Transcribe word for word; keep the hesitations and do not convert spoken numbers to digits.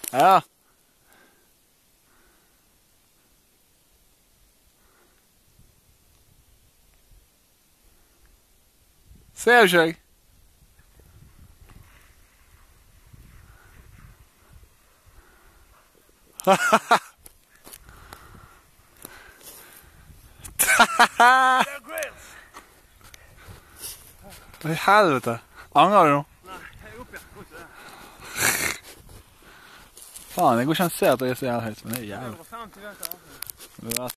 Ja. Ser ikke jeg. Hva i helvete? Angrer du nå? Nei, jeg er oppe igjen. Går ikke det. Faen, jeg går ikke an å se at jeg er så jævlig høyt, men det er jævlig. Det var femti meter. Det er